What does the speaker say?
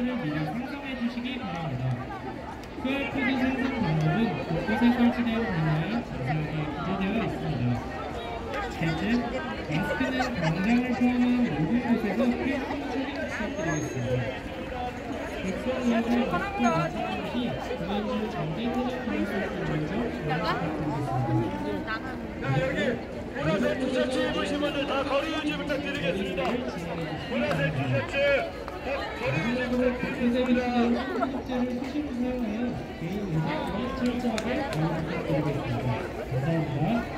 QR코드를 미리 생성해 주시기 바랍니다. QR코드 생성 방법은 곳곳에 설치된 배너에 자세하게 기재되어 있습니다. 셋째, 마스크는 광장을 포함한 모든 곳에서 필수 착용 부탁드리겠습니다. 백성 이용을 마스크 마찬가지 공연 중 장기 퇴장을 수 있는 점 부탁드리겠습니다. 자, 여기 보라색 티셔츠 입으신 분들 다 거리 유지 부탁드리겠습니다. 보라색 티셔츠 거리 유지 부탁드리겠습니다. 소독제를 수시로 사용하여 개인 의식을 철저하게 보호 부탁드리겠습니다. 감사합니다.